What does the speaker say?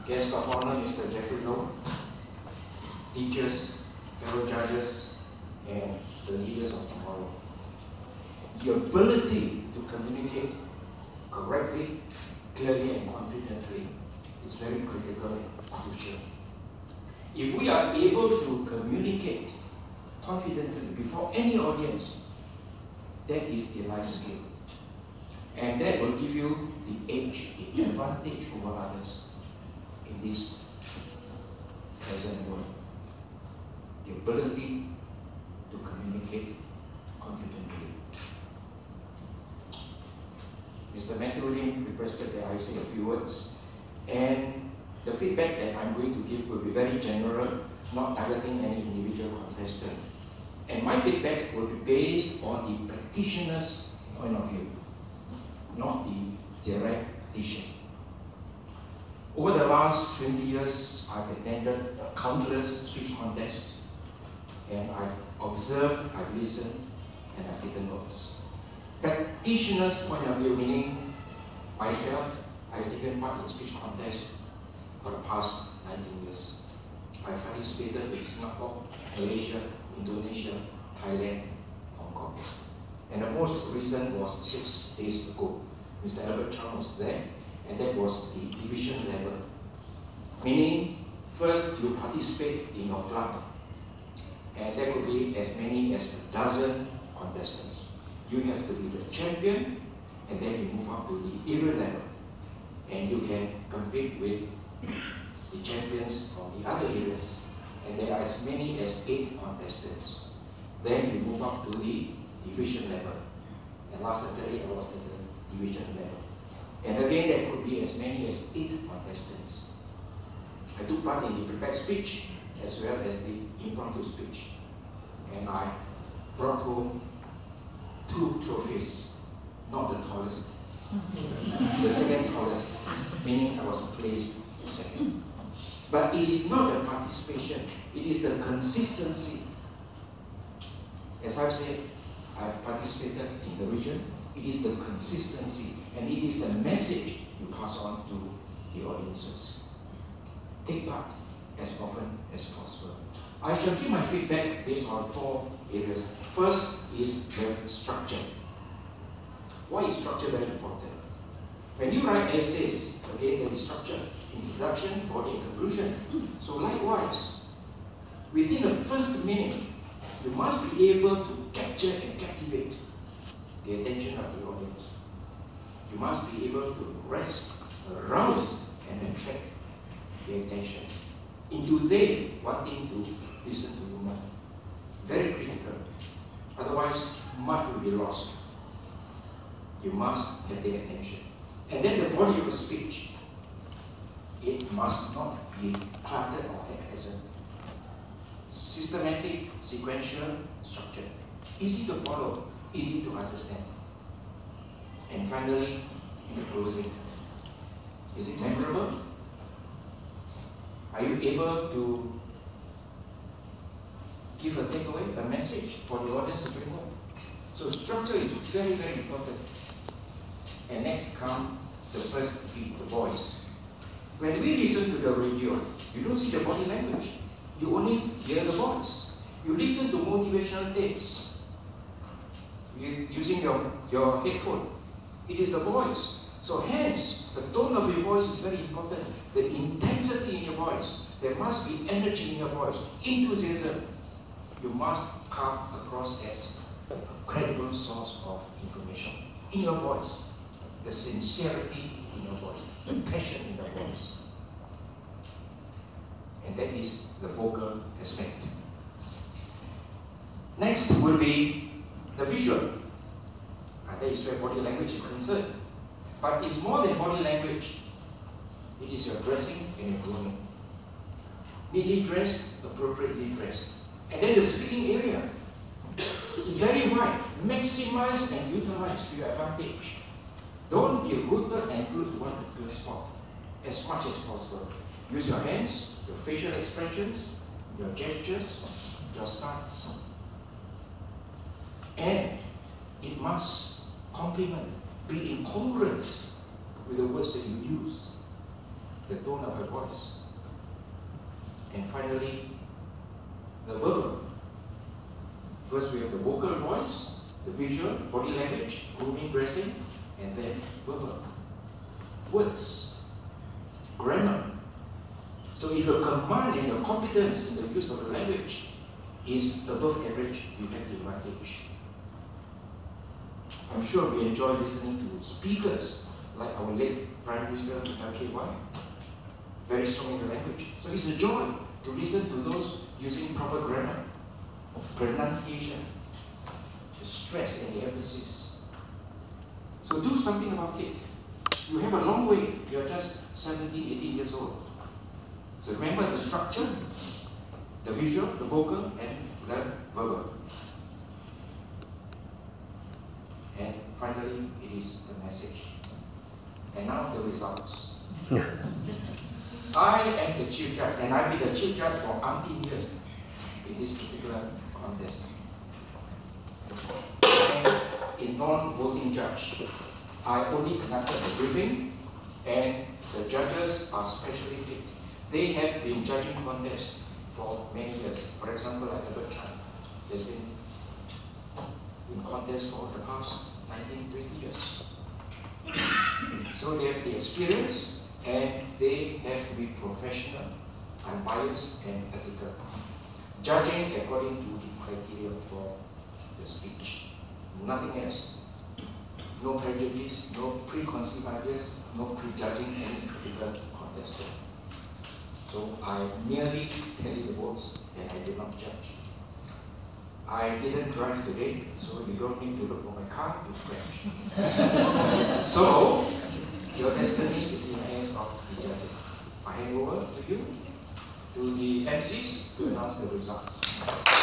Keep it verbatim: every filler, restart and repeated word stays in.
guest of honor, Mister Jeffrey Low, teachers, fellow judges, and the leaders of tomorrow. The ability to communicate correctly, clearly, and confidently is very critical and crucial. If we are able to communicate confidently before any audience, that is the life skill. And that will give you the edge, the advantage over others in this present world. The ability to communicate confidently. Mister Matthew Lim requested that I say a few words, and the feedback that I'm going to give will be very general, not targeting any individual contestant. And my feedback will be based on the practitioner's point of view, not the theoretician. Over the last twenty years, I've attended countless speech contests, and I've observed, I've listened, and I've taken notes. Practitioner's point of view, meaning myself, I've taken part in speech contests for the past nineteen years. I participated in Singapore, Malaysia, Indonesia, Thailand, Hong Kong. And the most recent was six days ago. Mister Albert Chang was there, and that was the division level. Meaning, first you participate in your club, and there could be as many as a dozen contestants. You have to be the champion, and then you move up to the area level, and you can compete with the champions from the other areas, and there are as many as eight contestants. Then you move up to the division level, and last Saturday I was at the division level. And again, there could be as many as eight contestants. I took part in the prepared speech as well as the impromptu speech, and I brought home two trophies, not the tallest, the second tallest, meaning I was placed second. But it is not the participation, it is the consistency. As I've said, I've participated in the region. It is the consistency, and it is the message you pass on to the audiences. Take part as often as possible. I shall give my feedback based on four areas. First is the structure. Why is structure very important? When you write essays, okay, there is structure. Introduction, body, and conclusion. So likewise, within the first minute, you must be able to capture and captivate the attention of the audience. You must be able to rest, arouse, and attract the attention into they wanting to listen to you more. Very critical. Otherwise, much will be lost. You must get their attention. And then the body of the speech. It must not be cluttered or haphazard. Systematic, sequential, structured. Easy to follow, easy to understand. And finally, the closing. Is it memorable? Are you able to give a takeaway, a message for the audience to bring home? So structure is very, very important. And next comes the first beat, the voice. When we listen to the radio, you don't see the body language. You only hear the voice. You listen to motivational tapes using your, your headphone. It is the voice. So hence, the tone of your voice is very important. The intensity in your voice. There must be energy in your voice. Enthusiasm. You must come across as a credible source of information in your voice. The sincerity in your voice. The passion in your voice. And that is the vocal aspect. Next will be the visual. And that is where body language is concerned. But it's more than body language. It is your dressing and your grooming. Neatly dressed, appropriately dressed. And then the speaking area is very wide. Maximize and utilize to your advantage. Don't be rooted and glued to one particular spot as much as possible. Use your hands, your facial expressions, your gestures, your stance. And it must complement, be in congruence with the words that you use. the tone of her voice. And finally, the verbal. First we have the vocal voice, the visual, body language, grooming, dressing, and then verbal. Words, grammar. So if your command and your competence in the use of the language is above average, you have the advantage. I'm sure we enjoy listening to speakers like our late Prime Minister L K Y, very strong in the language. So it's a joy to listen to those using proper grammar, pronunciation, the stress and the emphasis. So do something about it. You have a long way. You're just seventeen, eighteen years old. So remember the structure, the visual, the vocal, and the verbal. And finally, it is the message. And now the results. I am the chief judge, and I've been the chief judge for umpteen years in this particular contest. And in non-voting judge, I only conducted the briefing, and the judges are specially picked. They have been judging contests for many years. For example, like Albert Chan, has been in contest for the past nineteen, twenty years. So they have the experience, and they have to be professional, unbiased, and ethical. Judging according to the criteria for the speech. Nothing else. No prejudice, no preconceived ideas, no prejudging any particular contestant. So I merely tally the votes, and I did not judge. I didn't drive today, so you don't need to look for my car to crash. So, your destiny is in the hands of the judges. I hand over to you, to the M Cs, to announce the results.